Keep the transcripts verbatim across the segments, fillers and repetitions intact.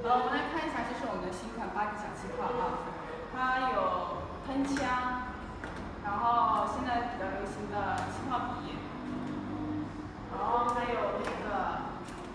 呃，我们来看一下，这是我们的新款八 D 小气泡啊，它有喷枪，然后现在比较流行的气泡笔，然后还有那个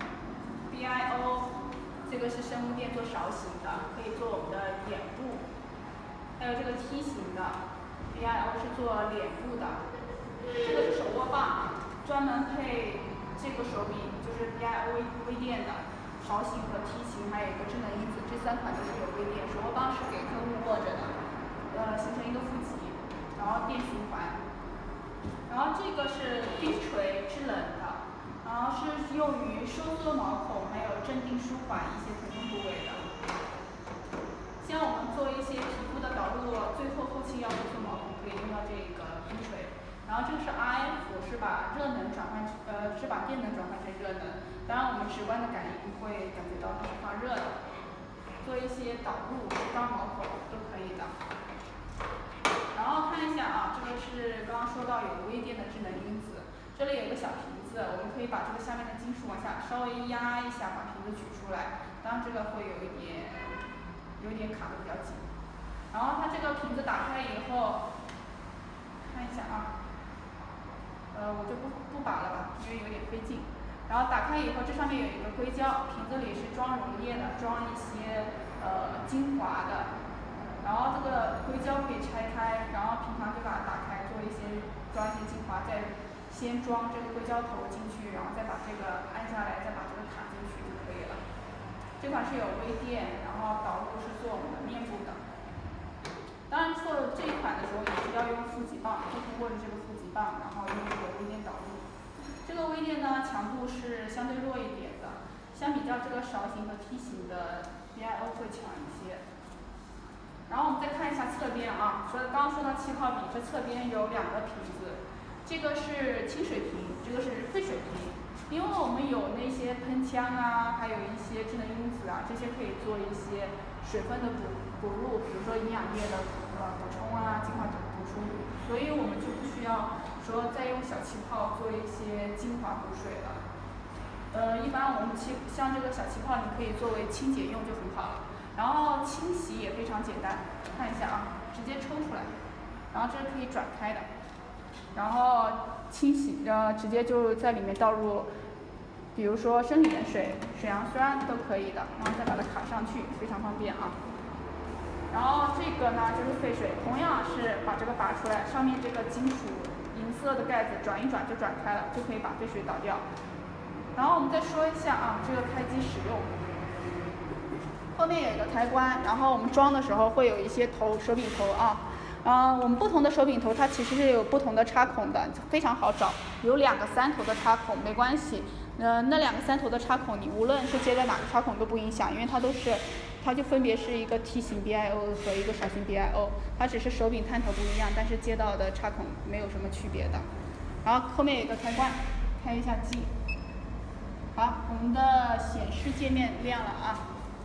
B I O， 这个是生物电做勺形的，可以做我们的眼部，还有这个梯形的 B I O 是做脸部的，这个是手握棒，专门配这个手柄，就是 B I O 微微电的。 勺形和梯形，还有一个智能因子，这三款都是有微电。手握棒是给客户握着的，呃，形成一个负极，然后电循环。然后这个是冰锤，制冷的，然后是用于收缩毛孔，还有镇定舒缓一些疼痛部位的。像我们做一些皮肤的导入，最后后期要收缩毛孔，可以用到这个冰锤。 然后这个是 R F， 是把热能转换，呃，是把电能转换成热能。当然，我们直观的感应会感觉到它是发热的。做一些导入、抓毛孔都可以的。然后看一下啊，这个是刚刚说到有微电的智能因子，这里有一个小瓶子，我们可以把这个下面的金属往下稍微压一下，把瓶子取出来。当然，这个会有一点，有一点卡的比较紧。然后它这个瓶子打开以后，看一下啊。 呃，我就不不拔了吧，因为有点费劲。然后打开以后，这上面有一个硅胶，瓶子里是装溶液的，装一些呃精华的。然后这个硅胶可以拆开，然后平常就把它打开，做一些装一些精华，再先装这个硅胶头进去，然后再把这个按下来，再把这个卡进去就可以了。这款是有微电，然后导入是做我们的面部的。 当然，做这一款的时候也是要用负极棒，就通过这个负极棒，然后用这个微电导入。这个微电呢，强度是相对弱一点的，相比较这个勺形和梯形的 B I O 会强一些。然后我们再看一下侧边啊，说刚刚说到气泡笔，这侧边有两个瓶子，这个是清水瓶，这个是沸水瓶。因为我们有那些喷枪啊，还有一些智能因子啊，这些可以做一些水分的补补入，比如说营养液的呃补充啊，精华补补充，所以我们就不需要说再用小气泡做一些精华补水了。呃，一般我们气像这个小气泡，你可以作为清洁用就很好了。然后清洗也非常简单，看一下啊，直接抽出来，然后这是可以转开的，然后清洗呃直接就在里面倒入。 比如说生理盐水、水杨酸都可以的，然后再把它卡上去，非常方便啊。然后这个呢就是沸水，同样是把这个拔出来，上面这个金属银色的盖子转一转就转开了，就可以把沸水倒掉。然后我们再说一下啊，这个开机使用。后面有一个开关，然后我们装的时候会有一些头手柄头啊。 啊、呃，我们不同的手柄头它其实是有不同的插孔的，非常好找。有两个三头的插孔没关系，呃，那两个三头的插孔你无论是接在哪个插孔都不影响，因为它都是，它就分别是一个梯形 B I O 和一个勺形 B I O， 它只是手柄探头不一样，但是接到的插孔没有什么区别的。然后后面有一个开关，开一下机。好，我们的显示界面亮了啊。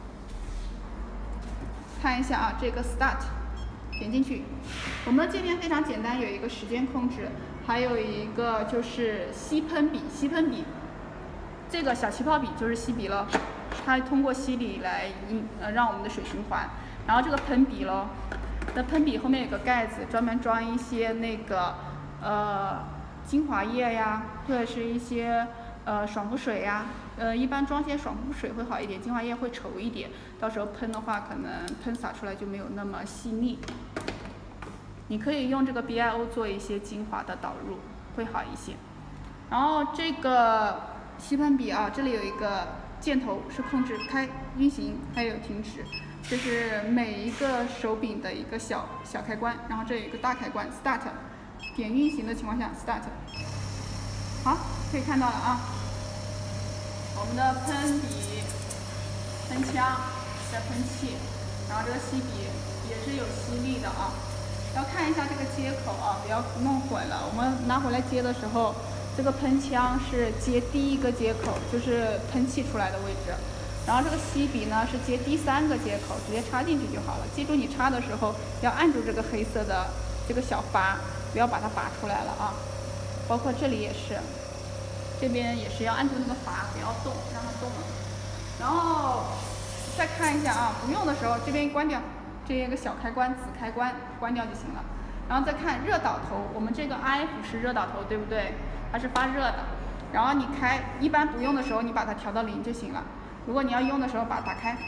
看一下啊，这个 Start。 点进去，我们的界面非常简单，有一个时间控制，还有一个就是吸喷笔，吸喷笔，这个小气泡笔就是吸笔了，它通过吸力来引呃让我们的水循环。然后这个喷笔咯，那喷笔后面有个盖子，专门装一些那个呃精华液呀，或者是一些呃爽肤水呀。 呃，一般装些爽肤水会好一点，精华液会稠一点，到时候喷的话，可能喷洒出来就没有那么细腻。你可以用这个 B I O 做一些精华的导入，会好一些。然后这个吸喷笔啊，这里有一个箭头是控制开、运行还有停止，这是每一个手柄的一个小小开关。然后这有一个大开关 Start， 点运行的情况下 Start。好，可以看到了啊。 我们的喷笔、喷枪在喷气，然后这个吸笔也是有吸力的啊。要看一下这个接口啊，不要弄混了。我们拿回来接的时候，这个喷枪是接第一个接口，就是喷气出来的位置。然后这个吸笔呢是接第三个接口，直接插进去就好了。记住你插的时候要按住这个黑色的这个小阀，不要把它拔出来了啊。包括这里也是。 这边也是要按住那个阀，不要动，让它动了。然后再看一下啊，不用的时候这边关掉，这一个小开关子开关关掉就行了。然后再看热导头，我们这个 I F 是热导头，对不对？它是发热的。然后你开，一般不用的时候你把它调到零就行了。如果你要用的时候把它打开，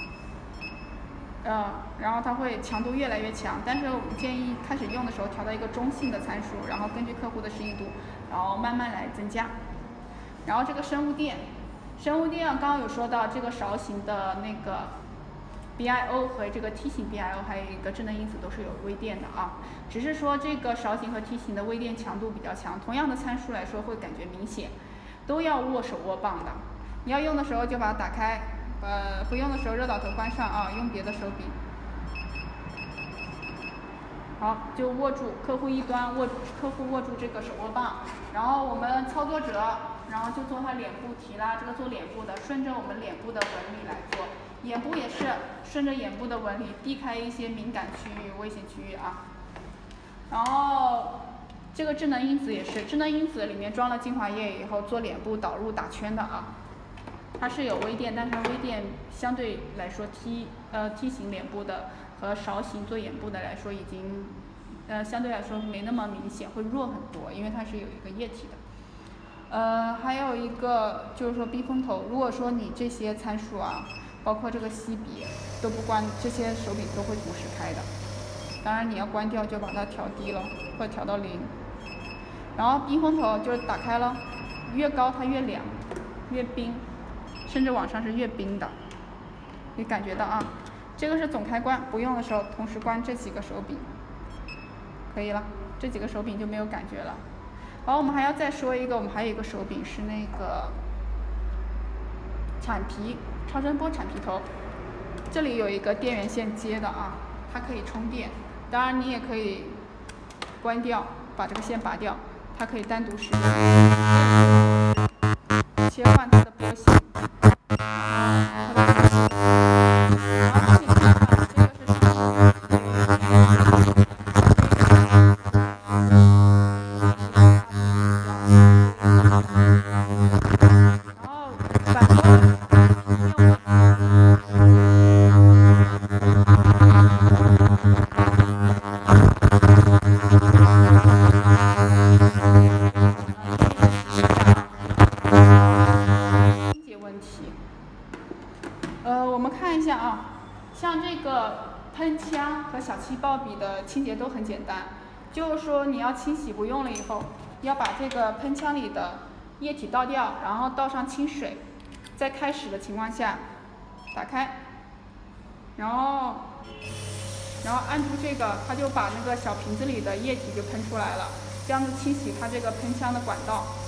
呃，然后它会强度越来越强。但是我们建议开始用的时候调到一个中性的参数，然后根据客户的适应度，然后慢慢来增加。然后这个生物电，生物电刚刚有说到这个勺形的那个 B I O 和这个 T 型 B I O 还有一个智能因子都是有微电的啊，只是说这个勺形和 T 型的微电强度比较强，同样的参数来说会感觉明显，都要握手握棒的。你要用的时候就把它打开，呃，不用的时候热导头关上啊，用别的手柄。好，就握住客户一端握，客户握住这个手握棒，然后我们操作者，然后就做他脸部提拉，这个做脸部的，顺着我们脸部的纹理来做，眼部也是顺着眼部的纹理，避开一些敏感区域、危险区域啊。然后这个智能因子也是，智能因子里面装了精华液以后，做脸部导入打圈的啊。它是有微电，但是微电相对来说 T 呃 T 型脸部的和勺形做眼部的来说，已经呃相对来说没那么明显，会弱很多，因为它是有一个液体的。呃，还有一个就是说避风头，如果说你这些参数啊，包括这个吸笔都不关，这些手柄都会同时开的。当然你要关掉就把它调低了，或者调到零。然后避风头就是打开了，越高它越凉，越冰。甚至往上是越冰的，你感觉到啊？这个是总开关，不用的时候同时关这几个手柄，可以了，这几个手柄就没有感觉了。然后我们还要再说一个，我们还有一个手柄是那个铲皮，超声波铲皮头，这里有一个电源线接的啊，它可以充电，当然你也可以关掉，把这个线拔掉，它可以单独使用，切换它的波形。啊，它的波形。然后这里看看，这个是什么？然后反光。喷枪和小气泡笔的清洁都很简单，就是说你要清洗不用了以后，要把这个喷枪里的液体倒掉，然后倒上清水，在开始的情况下打开，然后然后按住这个，它就把那个小瓶子里的液体就喷出来了，这样子清洗它这个喷枪的管道。